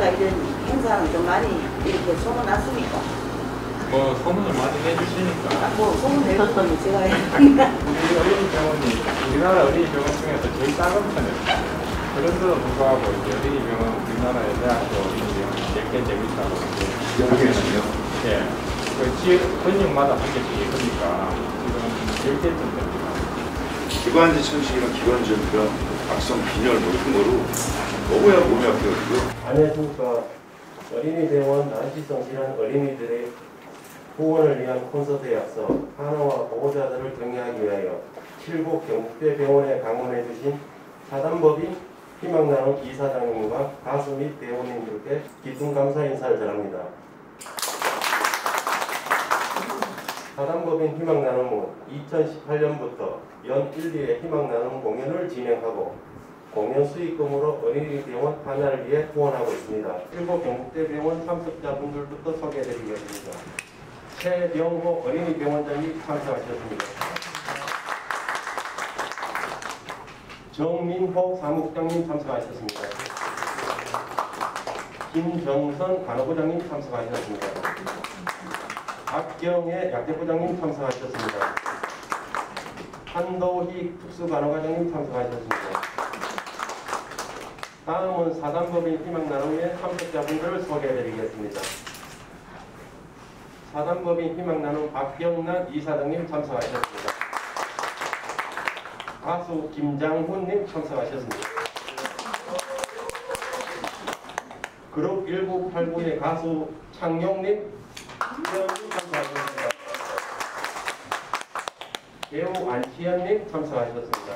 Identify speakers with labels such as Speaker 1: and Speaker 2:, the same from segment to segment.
Speaker 1: 우리나라 이런 행사는 좀 많이 이렇게 소문났습니까?
Speaker 2: 뭐 소문을 많이 내주시니까.
Speaker 1: 뭐 소문 낼 거면 제가 해야
Speaker 2: 우리 어린이병원이 우리나라 어린이병원 중에서 제일 작은 편이에요. 그런데도 불구하고 이제 어린이병원 우리나라의 대학교 어린이병원 10개 재밌다고
Speaker 3: 여기에는요?
Speaker 2: 예. 그 지역 권역마다 한 개씩 있으니까 지금 10개쯤 됩니다.
Speaker 3: 기관지 천식이랑 기관지 그런 악성 빈혈 뭐 이런 거로 너무야 몸이 아파가지고.
Speaker 4: 안녕하십니까. 어린이병원 난치성 질환 어린이들의 후원을 위한 콘서트 약속 하나와 보호자들을 격려하기 위하여 칠곡 경북대 병원에 방문해 주신 사단법인 희망나눔 이사장님과 가수 및 배우님들께 깊은 감사 인사를 전합니다. 사단법인 희망나눔은 2018년부터 연 1, 2회 희망나눔 공연을 진행하고 공연 수익금으로 어린이병원 하나를 위해 후원하고 있습니다. 칠곡 경북대 병원 참석자분들부터 소개해드리겠습니다. 최병호 어린이병원장이 참석하셨습니다. 정민호 사무국장님 참석하셨습니다. 김정선 간호부장님 참석하셨습니다. 박경애 약대부장님 참석하셨습니다. 한도희 특수간호과장님 참석하셨습니다. 다음은 사단법인 희망나눔의 참석자분들을 소개해드리겠습니다. 사단법인 희망나눔 박경란 이사장님 참석하셨습니다. 가수 김장훈님 참석하셨습니다. 그룹 1989의 가수 창용님 참석하셨습니다. 배우 안치현님 참석하셨습니다.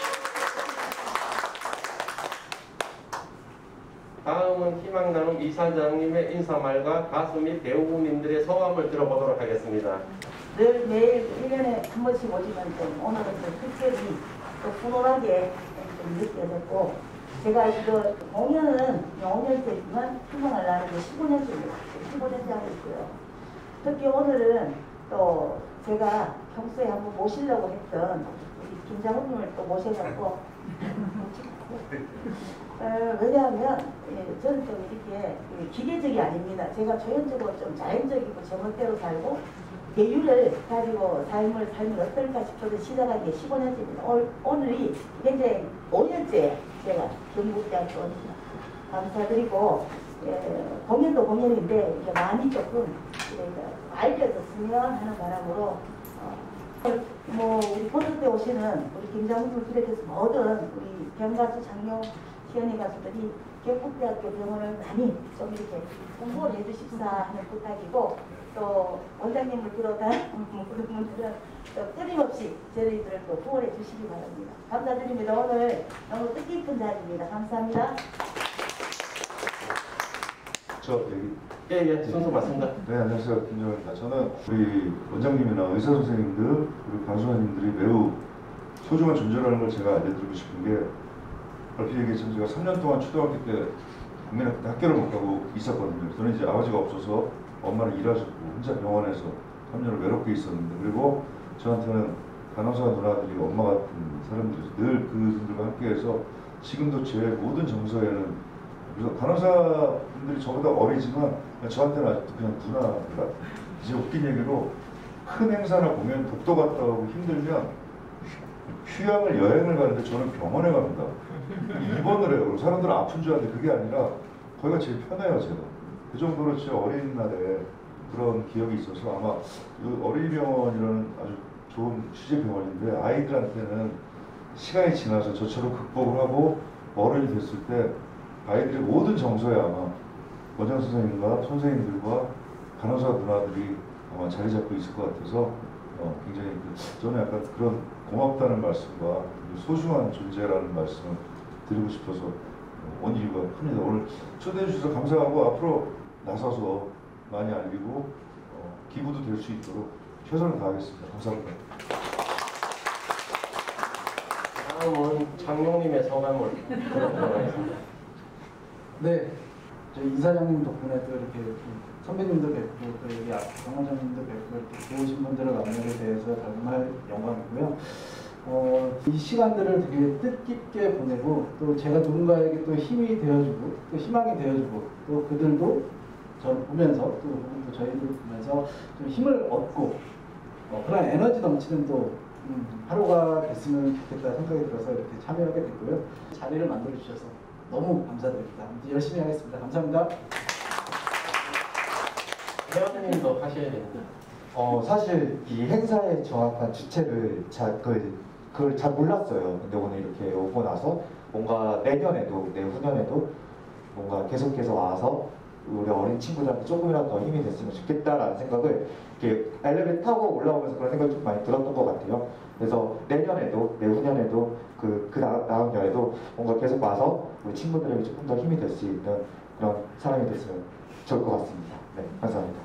Speaker 4: 다음은 희망나눔 이사장님의 인사말과 가수 및 배우님들의 소감을 들어보도록 하겠습니다.
Speaker 1: 늘 매일 1년에 한 번씩 오지만 좀 오늘은 좀 특별히 또 훈훈하게 좀 느껴졌고 제가 이거 공연은 5년째지만 희망을 나누고 15년째입니다. 15년째 하고 있고요. 특히 오늘은 또 제가 평소에 한번 모시려고 했던 우리 김장훈님을 또 모셔갖고 왜냐하면 저는 좀 이렇게 기계적이 아닙니다. 제가 조연적으로 좀 자연적이고 제멋대로 살고 계율을 가지고 삶을 살면 어떨까 싶어서 시작한 게 15년째입니다. 오늘이 현재 5년째 제가 경북대학교 옵니다. 감사드리고 공연도 공연인데 이렇게 많이 조금 알려졌으면 하는 바람으로 뭐 우리 콘서트에 오시는 우리 김장훈을 비롯해서 모든 우리 병가수 장용 시연이 가수들이 경북대학교 병원을 많이 좀 이렇게 홍보를 해주십사 하는 부탁이고 또 원장님을 비롯한 모든 분들은 또 끊임없이 저희들을 또 후원해 주시기 바랍니다. 감사드립니다. 오늘 너무 뜻깊은 자리입니다. 감사합니다.
Speaker 4: 저 여기 예, 순서 맞습니다.
Speaker 3: 네, 안녕하세요. 김정현입니다. 저는 우리 원장님이나 의사 선생님들 그리고 간호사님들이 매우 소중한 존재라는 걸 제가 알려드리고 싶은 게 얼핏 얘기했지만 제가 3년 동안 초등학교 때 국민학교 때 학교를 못 가고 있었거든요. 저는 이제 아버지가 없어서 엄마는 일하셨고 혼자 병원에서 3년을 외롭게 있었는데 그리고 저한테는 간호사 누나들이 엄마 같은 사람들이 늘 그분들과 함께해서 지금도 제 모든 정서에는 그래서 간호사분들이 저보다 어리지만 저한테는 아직도 그냥 누나들 같아요. 이제 웃긴 얘기로 큰 행사나 공연 독도 갔다 오고 힘들면 휴양을 여행을 가는데 저는 병원에 갑니다. 입원을 해요. 사람들은 아픈 줄 아는데 그게 아니라 거기가 제일 편해요. 제가 그 정도로 제 어린 날에 그런 기억이 있어서 아마 어린이병원이라는 아주 좋은 취재병원인데 아이들한테는 시간이 지나서 저처럼 극복을 하고 어른이 됐을 때 아이들의 모든 정서에 아마 원장 선생님과 선생님들과 간호사 누나들이 아마 자리 잡고 있을 것 같아서 굉장히 저는 약간 그런 고맙다는 말씀과 소중한 존재라는 말씀을 드리고 싶어서 온 이유가 큽니다. 오늘 초대해 주셔서 감사하고 앞으로 나서서 많이 알리고 기부도 될 수 있도록 최선을 다하겠습니다. 감사합니다.
Speaker 4: 다음은 창용님의 소감을 들어보도록 하겠습니다.
Speaker 5: 네, 저희 이사장님 덕분에 또 이렇게 선배님도 뵙고 또 여기 병원장님도 뵙고 이렇게 좋으신 분들을 만나게 돼서 정말 영광이고요. 이 시간들을 되게 뜻깊게 보내고 또 제가 누군가에게 또 힘이 되어주고 또 희망이 되어주고 또 그들도 저를 보면서 또 저희들 보면서 좀 힘을 얻고 그런 에너지 넘치는 또 하루가 됐으면 좋겠다 생각이 들어서 이렇게 참여하게 됐고요. 자리를 만들어 주셔서 너무 감사드립니다. 열심히 하겠습니다. 감사합니다.
Speaker 4: 회원님도 하셔야 됩니다.
Speaker 6: 사실 이 행사의 정확한 주체를 그걸 잘 몰랐어요. 근데 오늘 이렇게 오고 나서 뭔가 내년에도 내후년에도 뭔가 계속해서 와서 우리 어린 친구들한테 조금이라도 더 힘이 됐으면 좋겠다라는 생각을 이렇게 엘리베이터 타고 올라오면서 그런 생각이 좀 많이 들었던 것 같아요. 그래서 내년에도 내후년에도 그 다음 년에도 뭔가 계속 와서 우리 친구들에게 조금 더 힘이 될 수 있는 그런 사람이 됐으면 좋을 것 같습니다. 네, 감사합니다.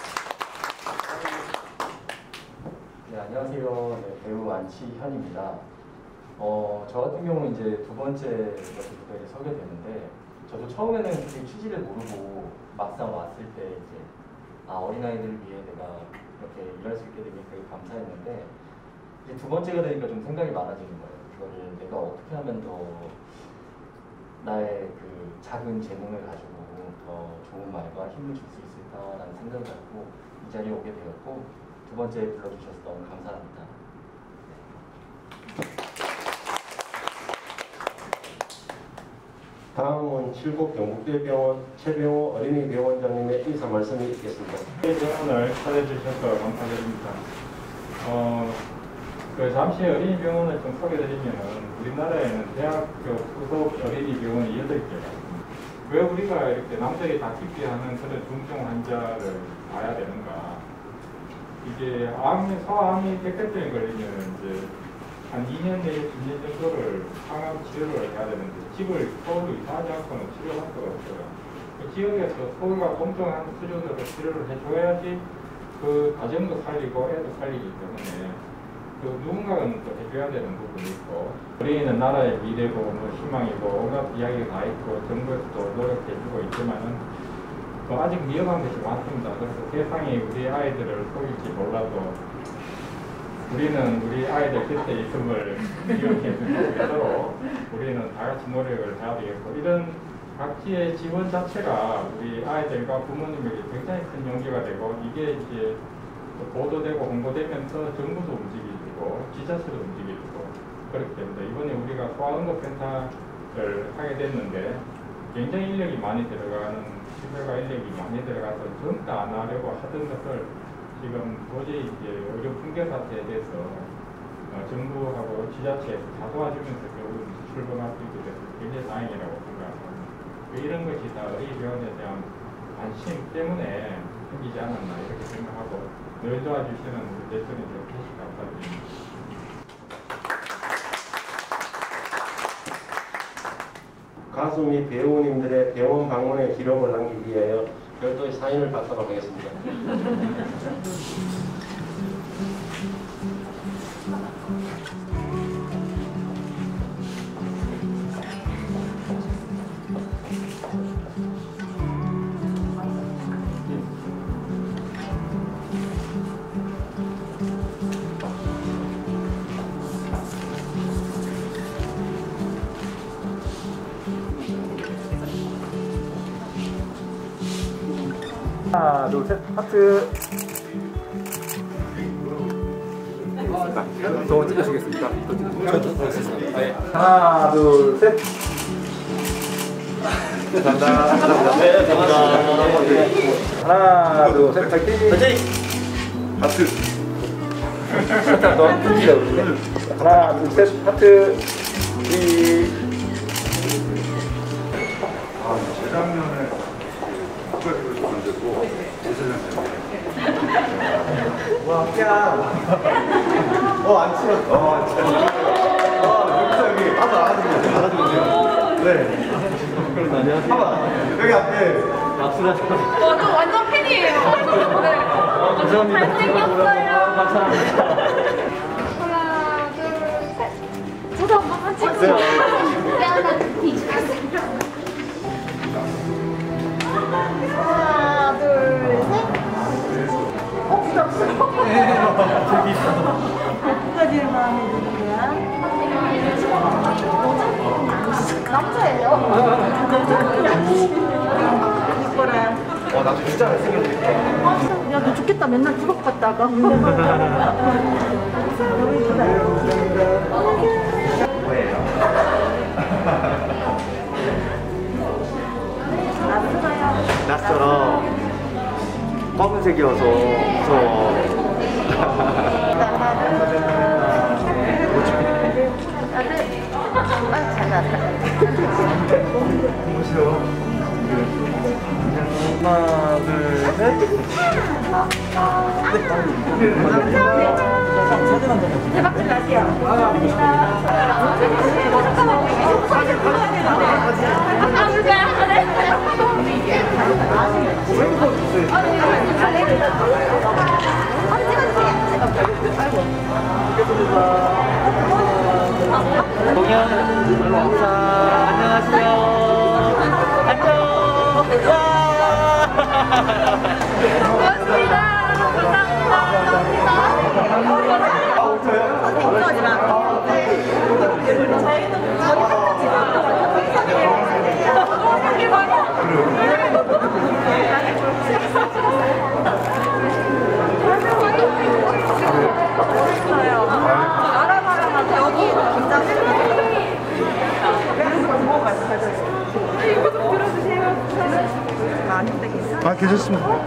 Speaker 7: 네, 안녕하세요. 네, 배우 안치현입니다. 저 같은 경우는 이제 두 번째 무대에 서게 되는데, 저도 처음에는 솔직히 취지를 모르고 막상 왔을 때 이제 어린아이들을 위해 내가 이렇게 일할 수 있게 되니 되게 감사했는데, 이제 두 번째가 되니까 좀 생각이 많아지는 거예요. 이거를 내가 어떻게 하면 더 나의 그 작은 재능을 가지고 더 좋은 말과 힘을 줄 수 있을까라는 생각을 갖고 이 자리에 오게 되었고, 두 번째 불러주셔서 너무 감사합니다.
Speaker 4: 다음은 칠곡 경북대병원 최병호 어린이병원장님의 인사 말씀이 있겠습니다.
Speaker 2: 병원을 찾아주셔서 감사드립니다. 잠시 어린이병원을 좀 소개드리면은 우리나라에는 대학교 후속 어린이병원이 8개가 왜 우리가 이렇게 남들이 다 깊게 하는 그런 중증 환자를 봐야 되는가? 이게 소아암이 백혈병에 걸리면 이제 한 2년 내에 10년 정도를 항암 치료를 해야 되는데 집을 서울로 이사하지 않고는 치료할 수가 없어요. 그 지역에서 서울과 동등한 수준으로 치료를 해줘야지 그 가정도 살리고 애도 살리기 때문에 그 누군가는 또 해줘야 되는 부분이 있고, 어린이는 나라의 미래고 뭐 희망이고 온갖 이야기가 다 있고 정부에서도 노력해주고 있지만은 아직 미흡한 것이 많습니다. 그래서 세상이 우리 아이들을 속일지 몰라도 우리는 우리 아이들 곁에 있음을 기억해주기 위해서 우리는 다 같이 노력을 해야 되겠고, 이런 각지의 지원 자체가 우리 아이들과 부모님에게 굉장히 큰 용기가 되고, 이게 이제 보도되고 홍보되면서 정부도 움직이고 지자체도 움직이고 그렇기 때문에 이번에 우리가 소아응급센터를 하게 됐는데 굉장히 인력이 많이 들어가는, 시설과 인력이 많이 들어가서 전부 안 하려고 하던 것을 지금 도저히 이제 의료 붕괴 사태에 대해서 정부하고 지자체에서 다 도와주면서 결국 출범할 수 있게 돼서 굉장히 다행이라고 생각합니다. 이런 것이 다 어린이병원에 대한 관심 때문에 생기지 않았나 이렇게 생각하고, 늘 도와주시는 우리 대표님들 다시 감사드립니다.
Speaker 4: 가수 및 배우님들의 병원 방문의 기록을 남기기 위하여 별도의 사인을 받도록 하겠습니다.
Speaker 2: 하나, 둘, 셋, 하트. 더 찍으시겠습니까? 네. 하나, 둘, 셋. 감사합니다. 네, 감사합니다. 하나, 둘, 셋, 파이팅. 하트. 더 큰지라고 그러네. 하나, 둘, 셋, 하트.
Speaker 3: 재작년에 국가대표 안 되고 재작년에
Speaker 6: 와, 야. 안 치웠어. 여기서 여기 받아주면 돼요. 네. 안녕하세요. 여기 앞에
Speaker 8: 저 완전 팬이에요. 네.
Speaker 2: 감사합니다.
Speaker 8: 잘생겼어요.
Speaker 2: 감사합니다.
Speaker 8: 하나, 둘, 셋. 저도 한 번만 찍으세요. 야, 나 뒤집었어. 하나, 둘, 셋. 부담스러워.
Speaker 1: 끝까지 마음에 드는 거야.
Speaker 8: 남자예요.
Speaker 1: 이뻐라.
Speaker 6: 나도 진짜 잘생겼는데.
Speaker 1: 야, 너 죽겠다. 맨날 주걱 갔다가. 너무 이쁘다.
Speaker 6: 뭐예요? 낯설어. 검은색이어서 무서워. 하나, 둘, 셋.
Speaker 1: 대박질 나세요.
Speaker 6: 공연. 자, 안녕하세요. 안녕.
Speaker 8: 고맙습니다.
Speaker 3: 아, 괜찮습니다.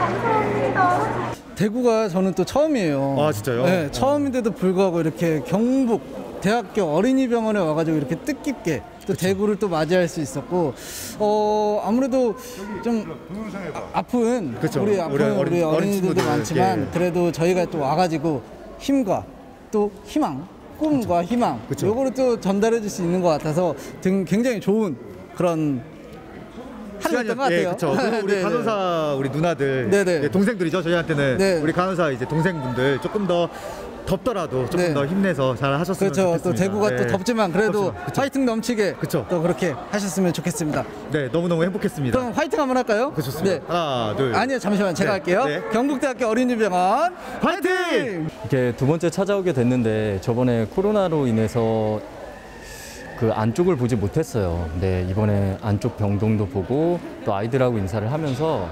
Speaker 5: 대구가 저는 또 처음이에요.
Speaker 3: 아, 진짜요?
Speaker 5: 네, 처음인데도 불구하고 이렇게 경북 대학교 어린이병원에 와가지고 이렇게 뜻깊게 또 대구를 또 맞이할 수 있었고, 아무래도 좀 아픈 우리 어린이들도 많지만 그래도 저희가 또 와가지고 힘과 또 희망, 꿈과 희망 요거를 또 전달해 줄 수 있는 것 같아서 굉장히 좋은 그런 하루였던 것 같아요.
Speaker 9: 그렇죠. 우리 간호사 우리 누나들,
Speaker 5: 네네.
Speaker 9: 동생들이죠. 저희한테는
Speaker 5: 네.
Speaker 9: 우리 간호사 이제 동생분들 조금 더 덥더라도 조금
Speaker 5: 네.
Speaker 9: 더 힘내서 잘 하셨으면
Speaker 5: 그렇죠.
Speaker 9: 좋겠습니다.
Speaker 5: 또 대구가
Speaker 9: 네.
Speaker 5: 또 덥지만 그래도
Speaker 9: 그쵸.
Speaker 5: 화이팅 넘치게
Speaker 9: 그쵸.
Speaker 5: 또 그렇게 하셨으면 좋겠습니다.
Speaker 9: 네, 너무너무 행복했습니다.
Speaker 5: 그럼 화이팅 한번 할까요?
Speaker 9: 그 좋습니다. 하나, 둘.
Speaker 5: 아니요, 잠시만 제가
Speaker 9: 네.
Speaker 5: 할게요.
Speaker 9: 네.
Speaker 5: 경북대학교 어린이병원 화이팅!
Speaker 7: 이렇게 두 번째 찾아오게 됐는데 저번에 코로나로 인해서 그 안쪽을 보지 못했어요. 근데 이번에 안쪽 병동도 보고 또 아이들하고 인사를 하면서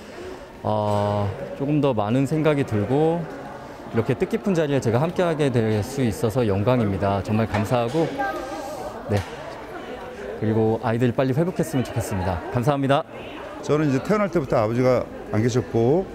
Speaker 7: 조금 더 많은 생각이 들고 이렇게 뜻깊은 자리에 제가 함께하게 될 수 있어서 영광입니다. 정말 감사하고 네 그리고 아이들이 빨리 회복했으면 좋겠습니다. 감사합니다.
Speaker 3: 저는 이제 태어날 때부터 아버지가 안 계셨고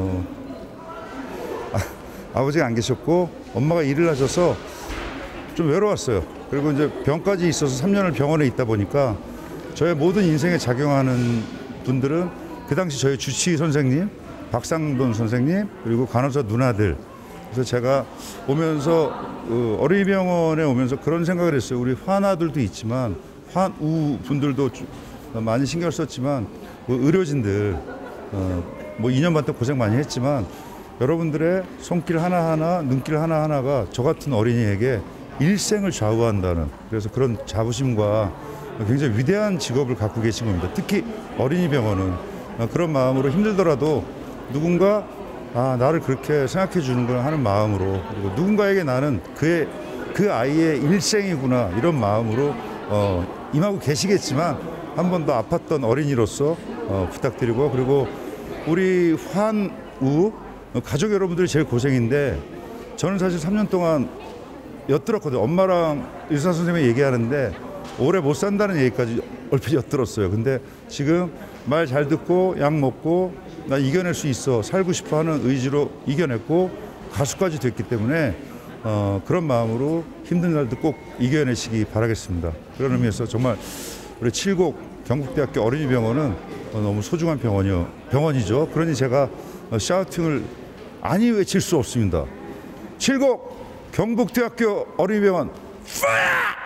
Speaker 3: 아버지가 안 계셨고 엄마가 일을 하셔서 좀 외로웠어요. 그리고 이제 병까지 있어서 3년을 병원에 있다 보니까 저의 모든 인생에 작용하는 분들은 그 당시 저희 주치의 선생님, 박상돈 선생님, 그리고 간호사 누나들. 그래서 제가 오면서 어린이병원에 오면서 그런 생각을 했어요. 우리 환아들도 있지만 환우 분들도 많이 신경을 썼지만 의료진들 뭐 2년 반 동안 고생 많이 했지만 여러분들의 손길 하나하나, 눈길 하나하나가 저 같은 어린이에게 일생을 좌우한다는, 그래서 그런 자부심과 굉장히 위대한 직업을 갖고 계신 겁니다. 특히 어린이병원은 그런 마음으로 힘들더라도 누군가 나를 그렇게 생각해 주는구나 하는 마음으로, 그리고 누군가에게 나는 그 아이의 일생이구나 이런 마음으로 임하고 계시겠지만 한 번 더 아팠던 어린이로서 부탁드리고, 그리고 우리 환우 가족 여러분들이 제일 고생인데 저는 사실 3년 동안 엿들었거든요. 엄마랑 의사 선생님이 얘기하는데 오래 못 산다는 얘기까지 얼핏 엿들었어요. 근데 지금 말 잘 듣고 약 먹고 나 이겨낼 수 있어, 살고 싶어 하는 의지로 이겨냈고 가수까지 됐기 때문에 그런 마음으로 힘든 날도 꼭 이겨내시기 바라겠습니다. 그런 의미에서 정말 우리 칠곡 경북대학교 어린이병원은 너무 소중한 병원이죠. 그러니 제가 샤우팅을 아니 외칠 수 없습니다. 칠곡 경북대학교 어린이병원 파이어!